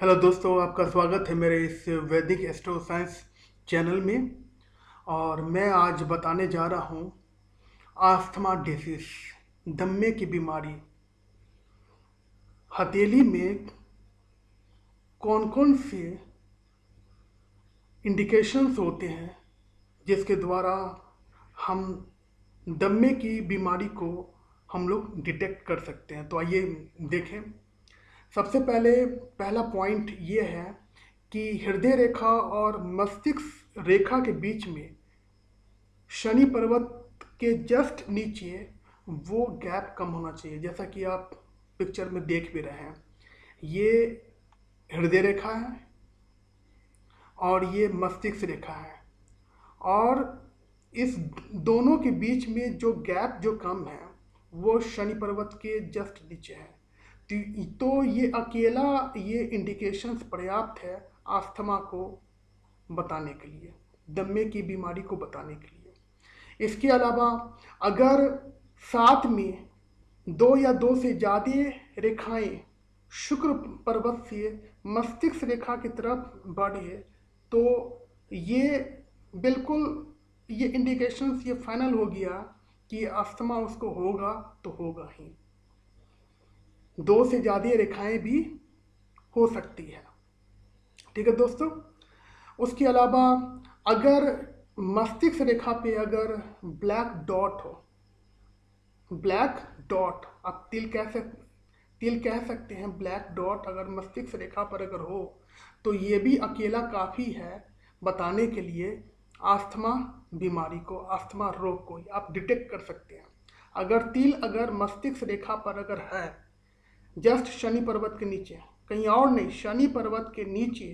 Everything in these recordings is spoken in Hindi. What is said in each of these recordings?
हेलो दोस्तों, आपका स्वागत है मेरे इस वैदिक एस्ट्रो साइंस चैनल में। और मैं आज बताने जा रहा हूँ आस्थमा डिसीज, दम्मे की बीमारी। हथेली में कौन कौन से इंडिकेशंस होते हैं जिसके द्वारा हम दम्मे की बीमारी को हम लोग डिटेक्ट कर सकते हैं। तो आइए देखें। सबसे पहला पॉइंट ये है कि हृदय रेखा और मस्तिष्क रेखा के बीच में शनि पर्वत के जस्ट नीचे वो गैप कम होना चाहिए। जैसा कि आप पिक्चर में देख भी रहे हैं, ये हृदय रेखा है और ये मस्तिष्क रेखा है, और इस दोनों के बीच में जो गैप जो कम है वो शनि पर्वत के जस्ट नीचे है। तो ये अकेला ये इंडिकेशंस पर्याप्त है आस्थमा को बताने के लिए, दम्मे की बीमारी को बताने के लिए। इसके अलावा अगर साथ में दो या दो से ज़्यादा रेखाएं शुक्र पर्वत से मस्तिष्क रेखा की तरफ बढ़े तो ये बिल्कुल ये इंडिकेशंस ये फाइनल हो गया कि अस्थमा उसको होगा तो होगा ही। दो से ज़्यादा रेखाएं भी हो सकती है। ठीक है दोस्तों। उसके अलावा अगर मस्तिष्क रेखा पे अगर ब्लैक डॉट हो, ब्लैक डॉट आप तिल कह सकते हैं, ब्लैक डॉट अगर मस्तिष्क रेखा पर अगर हो तो ये भी अकेला काफ़ी है बताने के लिए आस्थमा बीमारी को, आस्थमा रोग को आप डिटेक्ट कर सकते हैं। अगर मस्तिष्क रेखा पर अगर है, जस्ट शनि पर्वत के नीचे, कहीं और नहीं, शनि पर्वत के नीचे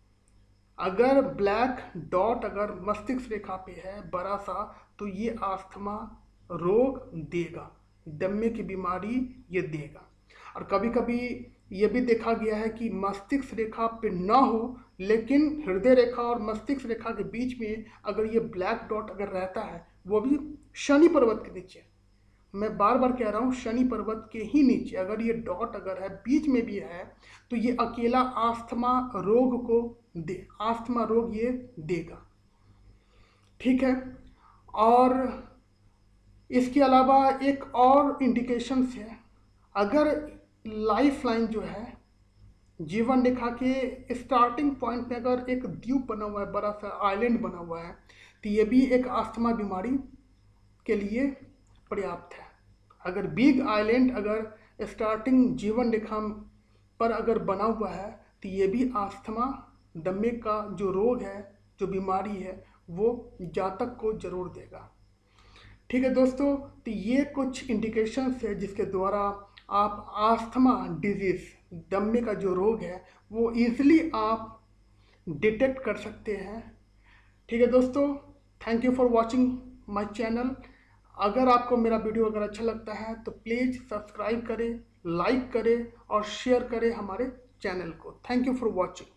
अगर ब्लैक डॉट अगर मस्तिष्क रेखा पे है बड़ा सा, तो ये आस्थमा रोग देगा, दम्मे की बीमारी ये देगा। और कभी कभी ये भी देखा गया है कि मस्तिष्क रेखा पे ना हो लेकिन हृदय रेखा और मस्तिष्क रेखा के बीच में अगर ये ब्लैक डॉट अगर रहता है, वो भी शनि पर्वत के नीचे, मैं बार बार कह रहा हूँ शनि पर्वत के ही नीचे अगर ये डॉट अगर है, बीच में भी है, तो ये अकेला आस्थमा रोग को आस्थमा रोग ये देगा। ठीक है। और इसके अलावा एक और इंडिकेशंस है, अगर लाइफ लाइन जो है जीवन रेखा के स्टार्टिंग पॉइंट में अगर एक द्वीप बना हुआ है, बड़ा सा आइलैंड बना हुआ है, तो ये भी एक आस्थमा बीमारी के लिए पर्याप्त है। अगर बिग आइलैंड अगर स्टार्टिंग जीवन रेखा पर अगर बना हुआ है तो ये भी आस्थमा दम्मे का जो रोग है, जो बीमारी है, वो जातक को जरूर देगा। ठीक है दोस्तों। तो ये कुछ इंडिकेशंस है जिसके द्वारा आप आस्थमा डिजीज, दम्मे का जो रोग है, वो इजीली आप डिटेक्ट कर सकते हैं। ठीक है दोस्तों। Thank you for watching my channel. अगर आपको मेरा वीडियो अगर अच्छा लगता है तो प्लीज़ सब्सक्राइब करें, लाइक करें और शेयर करें हमारे चैनल को। Thank you for watching.